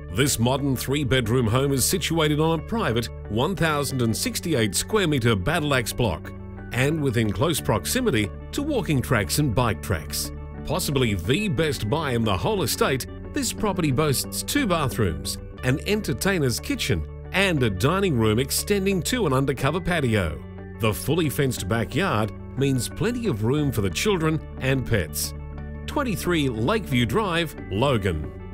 This modern 3-bedroom home is situated on a private 1,068 square metre battle axe block and within close proximity to walking tracks and bike tracks. Possibly the best buy in the whole estate, this property boasts 2 bathrooms, an entertainer's kitchen and a dining room extending to an undercover patio. The fully fenced backyard means plenty of room for the children and pets. 23 Lakeview Drive, Logan.